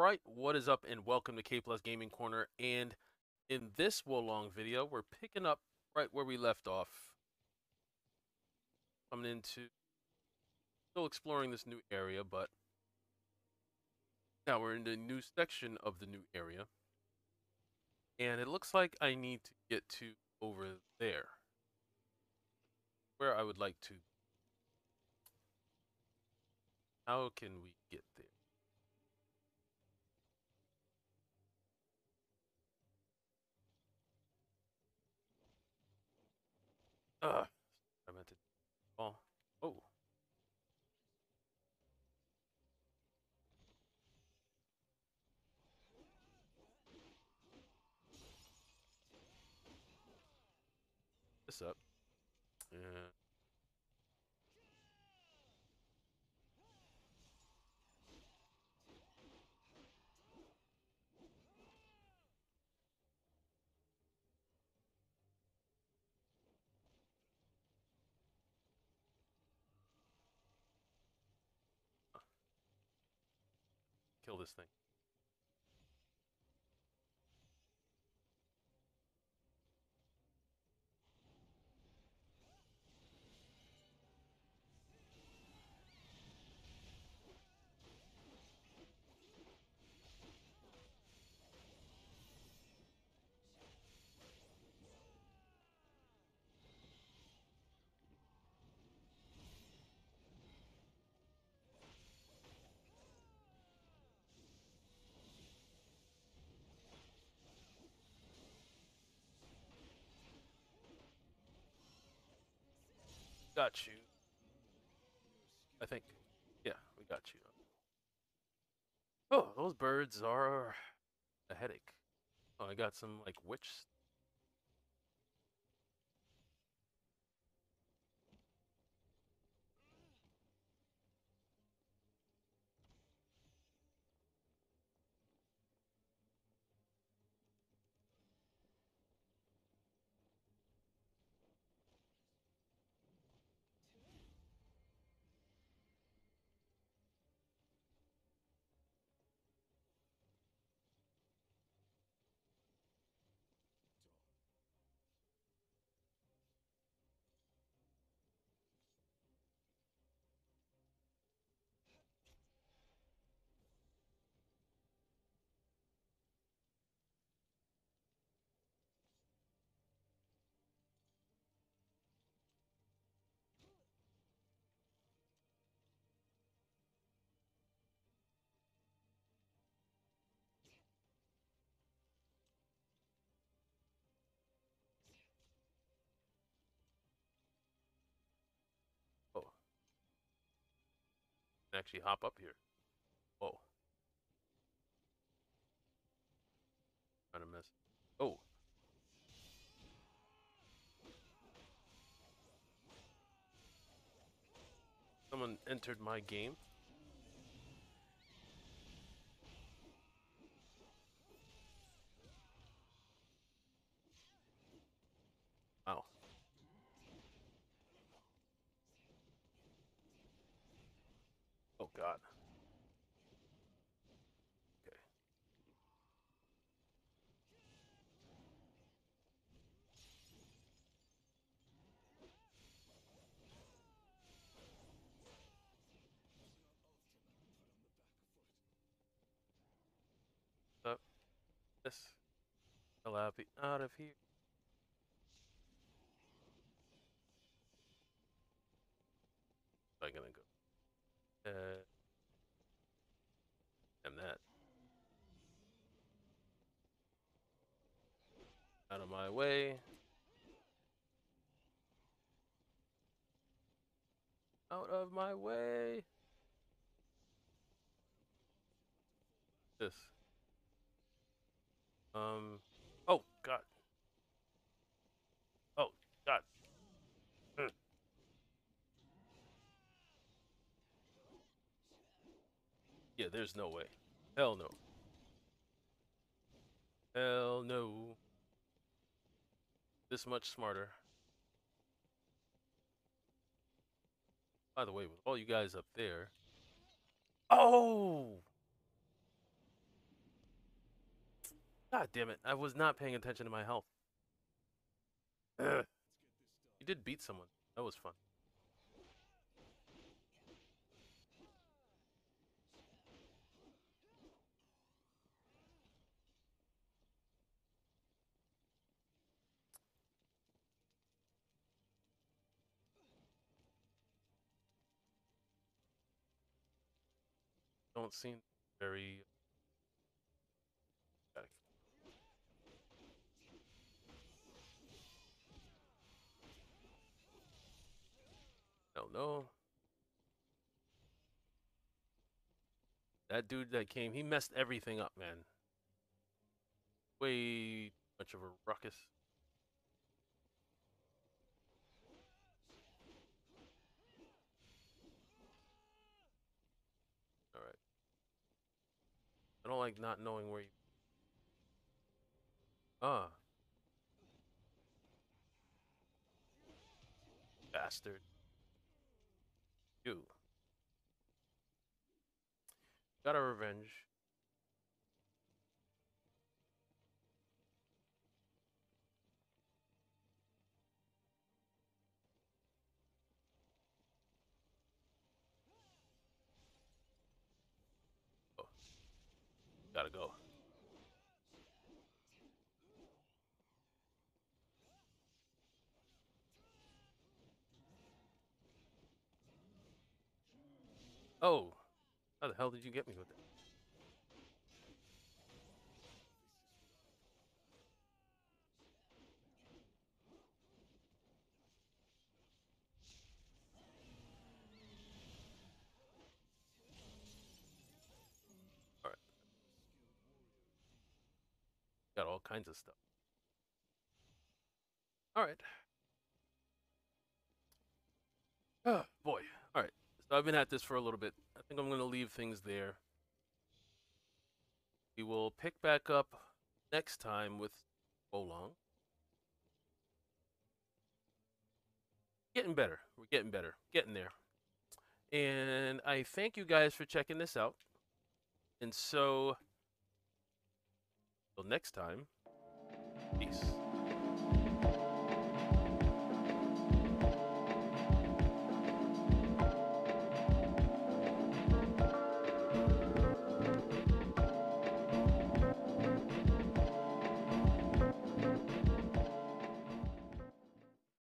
Alright, what is up and welcome to K Plus Gaming Corner, and in this Wolong video, we're picking up right where we left off. Coming into, still exploring this new area, but now we're in the new section of the new area. And it looks like I need to get to over there, where I would like to. How can we get there? I meant to. Oh, oh. This up. And kill this thing. Got you. I think. Yeah, we got you. Oh, those birds are a headache. Oh, I got some like witch. Oh, can actually hop up here. Whoa, kind of miss. Oh, someone entered my game. Wow. Oh God. Okay. Up. This. Allow me out of here. I'm gonna go. And that. Out of my way. Out of my way. This. Oh God. Oh God. Mm. Yeah, there's no way. Hell no. Hell no. This much smarter. By the way, with all you guys up there. Oh! God damn it. I was not paying attention to my health. Ugh. You did beat someone. That was fun. Don't seem very... No, no. That dude that came, he messed everything up, man. Way much of a ruckus. Alright. I don't like not knowing where you... Ah. Bastard. You. Got a revenge. Oh. Gotta go. Oh. How the hell did you get me with it? Alright. Got all kinds of stuff. Alright. Oh, boy. Alright. So I've been at this for a little bit. I think I'm going to leave things there. We will pick back up next time with Wolong. Getting better. We're getting better. Getting there. And I thank you guys for checking this out. And so, till next time, peace.